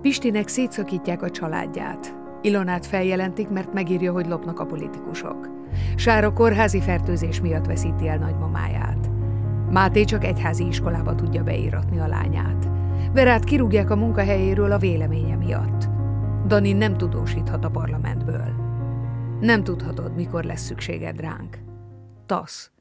Pistinek szétszakítják a családját. Ilonát feljelentik, mert megírja, hogy lopnak a politikusok. Sára kórházi fertőzés miatt veszíti el nagymamáját. Máté csak egyházi iskolába tudja beíratni a lányát. Verát kirúgják a munkahelyéről a véleménye miatt. Dani nem tudósíthat a parlamentből. Nem tudhatod, mikor lesz szükséged ránk. TASZ